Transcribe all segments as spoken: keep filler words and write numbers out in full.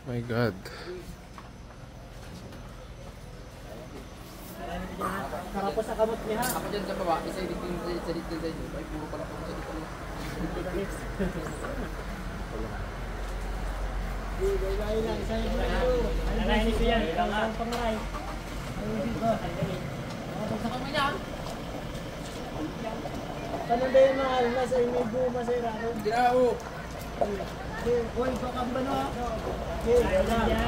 My God. Karapos sa kamot niya. Ako dyan sa baba, isa dito yung sa dito sa inyo. Ay, puro pala po sa dito. Gagawin lang, isa yung bulo. Nanahin ito yan, ang pangaray. Sa pamilya. Paano ba yung mahal na sa inyo buma sa irano? Ginao. Uy, kakamba na. Okay,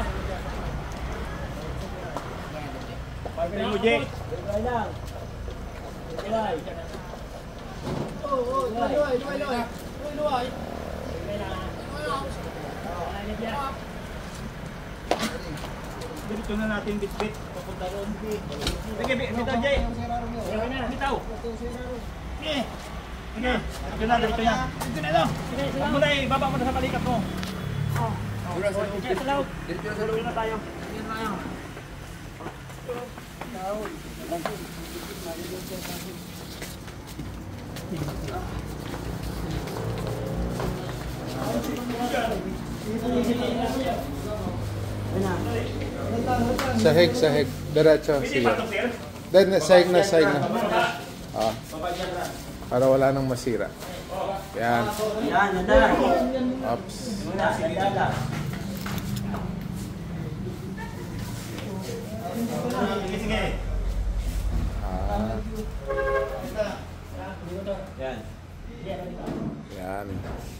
pagkain mo, Jake. Gagawin lang. Gagawin. Oo, oo, luway, luway, luway. Luway, luway. Gagawin lang. Dito na natin bit-bit. Papunta roon. Sige, bitaw, Jake. Gagawin na. Bitaw. Sige. Sige. Ito na, dito na. Dito na, no. Huwag mo na eh, baba mo na sa balikat mo. Oo. Dito sa loob. Dito sa loob. Dito sa loob na tayo. Dito na tayo. Sahig, sahig. Diretso. Sige. Then, sahig na, sahig na. Ah. Para wala nang masira. Yan. Yan, yan na. Oops. Sige, sige. Ah. Yan. Yan.